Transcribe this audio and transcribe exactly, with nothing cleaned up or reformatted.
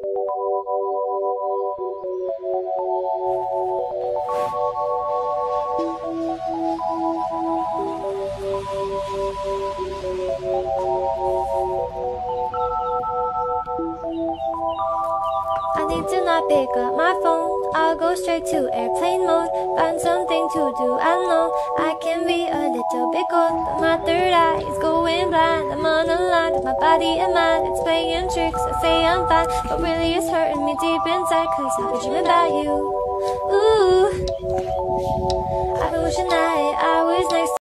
I need to not pick up my phone. I'll go straight to airplane mode. Find something to do. I know I can be a little bit cold, but my third eye is going blind. I'm on a line with my body and mind. It's playing tricks. I say I'm fine, but really it's hurting me deep inside. Cause I've been dreaming about you. Ooh, I've been wishing that I was next to